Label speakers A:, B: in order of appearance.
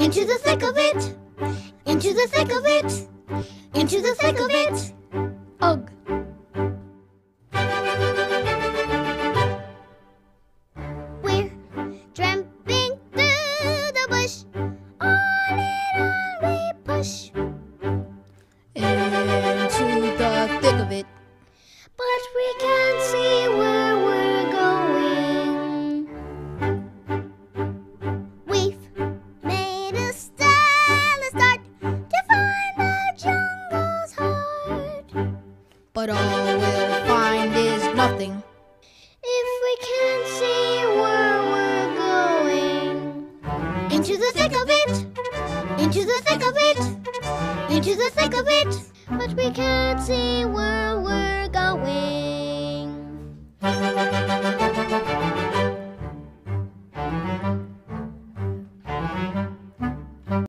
A: Into the thick of it. Into the thick of it. Into the thick of it. Ugh. We're tramping through the bush. On and on we push.
B: Into the thick of it.
A: But we can't see where we're going. We've made a stylish start to find the jungle's heart.
B: But all we'll find is nothing.
A: If we can't see where we're going. Into the thick of it. Into the thick of it. Into the thick of it. But we can't see where we're going.